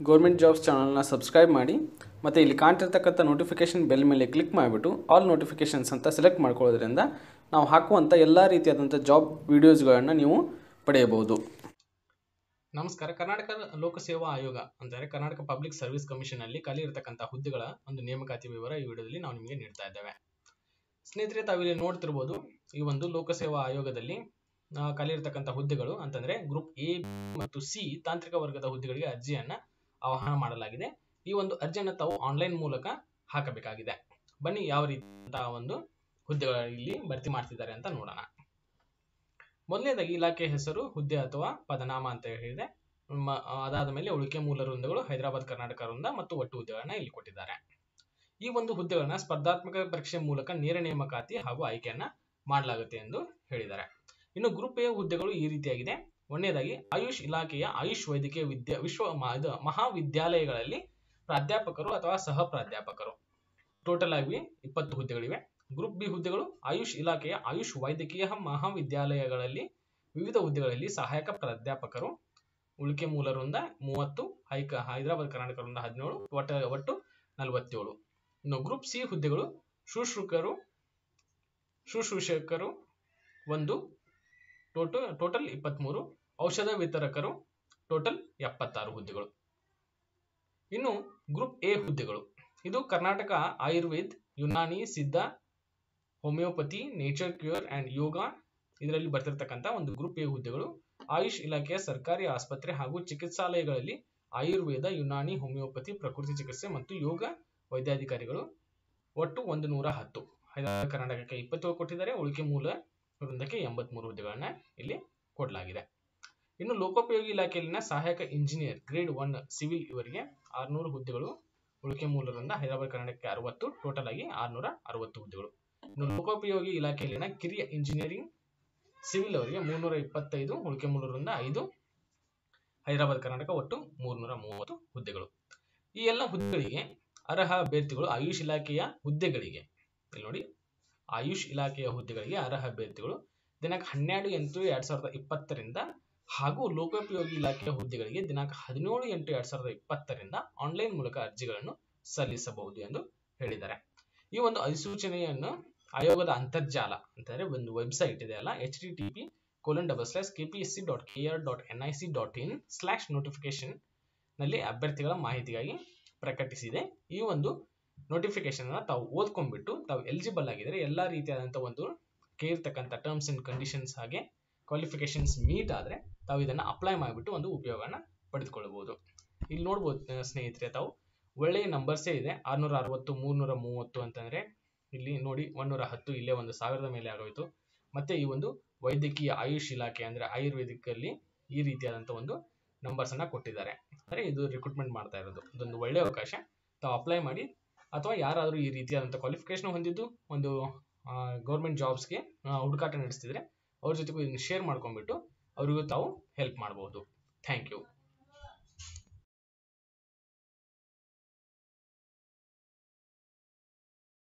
Government jobs ಚಾನಲ್ನ subscribe ಮಾಡಿ ಮತ್ತು ಇಲ್ಲಿ ಕಾಣ್ತಿರ್ತಕ್ಕಂಥ ನೋಟಿಫಿಕೇಷನ್ ಬೆಲ್ ಮೇಲೆ ಕ್ಲಿಕ್ ಮಾಡಿಬಿಟ್ಟು ಆಲ್ ನೋಟಿಫಿಕೇಷನ್ಸ್ ಅಂತ ಸೆಲೆಕ್ಟ್ ಮಾಡ್ಕೊಳ್ಳೋದ್ರಿಂದ ನಾವು ಹಾಕುವಂಥ ಎಲ್ಲ ರೀತಿಯಾದಂಥ ಜಾಬ್ ವಿಡಿಯೋಸ್ಗಳನ್ನು ನೀವು ಪಡೆಯಬಹುದು. ನಮಸ್ಕಾರ. ಕರ್ನಾಟಕ ಲೋಕಸೇವಾ ಆಯೋಗ ಅಂದರೆ ಕರ್ನಾಟಕ ಪಬ್ಲಿಕ್ ಸರ್ವಿಸ್ ಕಮಿಷನ್ ಅಲ್ಲಿ ಖಾಲಿ ಇರತಕ್ಕಂಥ ಹುದ್ದೆಗಳ ಒಂದು ನೇಮಕಾತಿ ವಿವರ ಈ ವಿಡಿಯೋದಲ್ಲಿ ನಾವು ನಿಮಗೆ ನೀಡ್ತಾ ಇದ್ದೇವೆ. ಸ್ನೇಹಿತರೆ, ತಾವಿಲ್ಲಿ ನೋಡ್ತಿರ್ಬೋದು, ಈ ಒಂದು ಲೋಕಸೇವಾ ಆಯೋಗದಲ್ಲಿ ಖಾಲಿ ಇರತಕ್ಕಂಥ ಹುದ್ದೆಗಳು ಅಂತಂದ್ರೆ ಗ್ರೂಪ್ ಎ ಮತ್ತು ಸಿ ತಾಂತ್ರಿಕ ವರ್ಗದ ಹುದ್ದೆಗಳಿಗೆ ಅರ್ಜಿಯನ್ನ ಆಹ್ವಾನ ಮಾಡಲಾಗಿದೆ. ಈ ಒಂದು ಅರ್ಜಿಯನ್ನು ತಾವು ಆನ್ಲೈನ್ ಮೂಲಕ ಹಾಕಬೇಕಾಗಿದೆ. ಬನ್ನಿ ಯಾವ ರೀತಿಯ ಒಂದು ಹುದ್ದೆಗಳ ಇಲ್ಲಿ ಭರ್ತಿ ಮಾಡ್ತಿದ್ದಾರೆ ಅಂತ ನೋಡೋಣ. ಮೊದಲನೇದಾಗಿ ಇಲಾಖೆ ಹೆಸರು, ಹುದ್ದೆ ಅಥವಾ ಪದನಾಮ ಅಂತ ಹೇಳಿದೆ. ಅದಾದ ಮೇಲೆ ಉಳಿಕೆ ಮೂಲ ವೃಂದಗಳು ಹೈದರಾಬಾದ್ ಕರ್ನಾಟಕ ವೃಂದ ಮತ್ತು ಒಟ್ಟು ಹುದ್ದೆಗಳನ್ನ ಇಲ್ಲಿ ಕೊಟ್ಟಿದ್ದಾರೆ. ಈ ಒಂದು ಹುದ್ದೆಗಳನ್ನ ಸ್ಪರ್ಧಾತ್ಮಕ ಪರೀಕ್ಷೆ ಮೂಲಕ ನೇರ ನೇಮಕಾತಿ ಹಾಗೂ ಆಯ್ಕೆಯನ್ನ ಮಾಡಲಾಗುತ್ತೆ ಎಂದು ಹೇಳಿದ್ದಾರೆ. ಇನ್ನು ಗ್ರೂಪ್ ಎ ಹುದ್ದೆಗಳು ಈ ರೀತಿಯಾಗಿದೆ. ಒಂದನೇದಾಗಿ ಆಯುಷ್ ಇಲಾಖೆಯ ಆಯುಷ್ ವೈದ್ಯಕೀಯ ಮಹಾವಿದ್ಯಾಲಯಗಳಲ್ಲಿ ಪ್ರಾಧ್ಯಾಪಕರು ಅಥವಾ ಸಹ ಪ್ರಾಧ್ಯಾಪಕರು. ಟೋಟಲ್ ಆಗಿ 20 ಹುದ್ದೆಗಳಿವೆ. ಗ್ರೂಪ್ ಬಿ ಹುದ್ದೆಗಳು ಆಯುಷ್ ಇಲಾಖೆಯ ಆಯುಷ್ ವೈದ್ಯಕೀಯ ಮಹಾವಿದ್ಯಾಲಯಗಳಲ್ಲಿ ವಿವಿಧ ಹುದ್ದೆಗಳಲ್ಲಿ ಸಹಾಯಕ ಪ್ರಾಧ್ಯಾಪಕರು. ಉಳಿಕೆ ಮೂಲ ವೃಂದ 30, ಹೈದರಾಬಾದ್ ಕರ್ನಾಟಕ ವೃಂದ 17, ಒಟ್ಟು 47. ಇನ್ನು ಗ್ರೂಪ್ ಸಿ ಹುದ್ದೆಗಳು ಶುಶ್ರೂಷಕರು 1, ಟೋಟಲ್ 23. ಔಷಧ ವಿತರಕರು ಟೋಟಲ್ 76 ಹುದ್ದೆಗಳು. ಇನ್ನು ಗ್ರೂಪ್ ಎ ಹುದ್ದೆಗಳು, ಇದು Karnataka Ayurved, Unani, Siddha, homeopathy, nature cure and yoga ಇದರಲ್ಲಿ ಬರ್ತಿರ್ತಕ್ಕಂಥ ಒಂದು ಗ್ರೂಪ್ ಎ ಹುದ್ದೆಗಳು. ಆಯುಷ್ ಇಲಾಖೆಯ ಸರ್ಕಾರಿ ಆಸ್ಪತ್ರೆ ಹಾಗೂ ಚಿಕಿತ್ಸಾಲಯಗಳಲ್ಲಿ ಆಯುರ್ವೇದ, ಯುನಾನಿ, ಹೋಮಿಯೋಪತಿ, ಪ್ರಕೃತಿ ಚಿಕಿತ್ಸೆ ಮತ್ತು ಯೋಗ ವೈದ್ಯಾಧಿಕಾರಿಗಳು. ಒಟ್ಟು 110. ಹೈದರಾಬಾದ್ ಕರ್ನಾಟಕಕ್ಕೆ 27 ಕೊಟ್ಟಿದ್ದಾರೆ. ಉಳಿಕೆ ಮೂಲ ವೃಂದಕ್ಕೆ 83 ಹುದ್ದೆಗಳನ್ನ ಇಲ್ಲಿ ಕೊಡಲಾಗಿದೆ. ಇನ್ನು ಲೋಕೋಪಯೋಗಿ ಇಲಾಖೆಯಲ್ಲಿನ ಸಹಾಯಕ ಇಂಜಿನಿಯರ್ ಗ್ರೇಡ್ 1 ಸಿವಿಲ್ ಇವರಿಗೆ 600 ಹುದ್ದೆಗಳು. ಉಳಿಕೆ ಮೂಲ ವೃಂದ ಹೈದರಾಬಾದ್ ಕರ್ನಾಟಕಕ್ಕೆ 60, ಟೋಟಲ್ ಆಗಿ 660 ಹುದ್ದೆಗಳು. ಇನ್ನು ಲೋಕೋಪಯೋಗಿ ಇಲಾಖೆಯಲ್ಲಿನ ಕಿರಿಯ ಇಂಜಿನಿಯರಿಂಗ್ ಸಿವಿಲ್ ಅವರಿಗೆ 325, ಉಳಿಕೆ ಮೂಲ ವೃಂದ 5, ಹೈದರಾಬಾದ್ ಕರ್ನಾಟಕ ಒಟ್ಟು 330 ಹುದ್ದೆಗಳು. ಈ ಎಲ್ಲ ಹುದ್ದೆಗಳಿಗೆ ಅರ್ಹ ಅಭ್ಯರ್ಥಿಗಳು ಆಯುಷ್ ಇಲಾಖೆಯ ಹುದ್ದೆಗಳಿಗೆ ಇಲ್ಲಿ ನೋಡಿ, ಆಯುಷ್ ಇಲಾಖೆಯ ಹುದ್ದೆಗಳಿಗೆ ಅರ್ಹ ಅಭ್ಯರ್ಥಿಗಳು ದಿನಾಂಕ 12/8/2020ರಿಂದ ಹಾಗೂ ಲೋಕೋಪಯೋಗಿ ಇಲಾಖೆಯ ಹುದ್ದೆಗಳಿಗೆ ದಿನಾಂಕ 17/8/2020ರಿಂದ ಆನ್ಲೈನ್ ಮೂಲಕ ಅರ್ಜಿಗಳನ್ನು ಸಲ್ಲಿಸಬಹುದು ಎಂದು ಹೇಳಿದ್ದಾರೆ. ಈ ಒಂದು ಅಧಿಸೂಚನೆಯನ್ನು ಆಯೋಗದ ಅಂತರ್ಜಾಲ ಅಂತಂದ್ರೆ ಒಂದು ವೆಬ್ಸೈಟ್ ಇದೆ ಅಲ್ಲ, http://kpsc.kr.nic.in/notification ನಲ್ಲಿ ಅಭ್ಯರ್ಥಿಗಳ ಮಾಹಿತಿಗಾಗಿ ಪ್ರಕಟಿಸಿದೆ. ಈ ಒಂದು ನೋಟಿಫಿಕೇಶನ್ ಅನ್ನ ತಾವು ಓದ್ಕೊಂಡ್ಬಿಟ್ಟು ತಾವು ಎಲಿಜಿಬಲ್ ಆಗಿದ್ರೆ ಎಲ್ಲಾ ರೀತಿಯಾದಂತಹ ಒಂದು ಕೇಳಿರ್ತಕ್ಕಂಥ ಟರ್ಮ್ಸ್ ಅಂಡ್ ಕಂಡೀಷನ್ಸ್ ಹಾಗೆ ಕ್ವಾಲಿಫಿಕೇಶನ್ಸ್ ಮೀಟ್ ಆದ್ರೆ ತಾವು ಇದನ್ನ ಅಪ್ಲೈ ಮಾಡಿಬಿಟ್ಟು ಒಂದು ಉಪಯೋಗನ ಪಡೆದುಕೊಳ್ಳಬಹುದು. ಇಲ್ಲಿ ನೋಡ್ಬೋದು ಸ್ನೇಹಿತರೆ, ತಾವು ಒಳ್ಳೆಯ ನಂಬರ್ಸೇ ಇದೆ. 660, 330 ಅಂತಂದ್ರೆ ಇಲ್ಲಿ ನೋಡಿ 110, ಇಲ್ಲೇ 1000 ಮೇಲೆ ಆಗೋಯ್ತು. ಮತ್ತೆ ಈ ಒಂದು ವೈದ್ಯಕೀಯ ಆಯುಷ್ ಇಲಾಖೆ ಅಂದ್ರೆ ಆಯುರ್ವೇದಿಕ್ ಅಲ್ಲಿ ಈ ರೀತಿಯಾದಂತ ಒಂದು ನಂಬರ್ಸ್ ಅನ್ನ ಕೊಟ್ಟಿದ್ದಾರೆ. ಅಂದ್ರೆ ಇದು ರಿಕ್ರೂಟ್ಮೆಂಟ್ ಮಾಡ್ತಾ ಇರೋದು ಇದೊಂದು ಒಳ್ಳೆ ಅವಕಾಶ. ತಾವು ಅಪ್ಲೈ ಮಾಡಿ, ಅಥವಾ ಯಾರಾದರೂ ಈ ರೀತಿಯಾದಂಥ ಕ್ವಾಲಿಫಿಕೇಶನ್ ಹೊಂದಿದ್ದು ಒಂದು ಗೌರ್ಮೆಂಟ್ ಜಾಬ್ಸ್ಗೆ ಹುಡುಕಾಟ ನಡೆಸ್ತಿದ್ರೆ ಅವ್ರ ಜೊತೆಗೂ ಇದನ್ನು ಶೇರ್ ಮಾಡ್ಕೊಂಡ್ಬಿಟ್ಟು ಅವರಿಗೂ ತಾವು ಹೆಲ್ಪ್ ಮಾಡಬಹುದು. Thank you.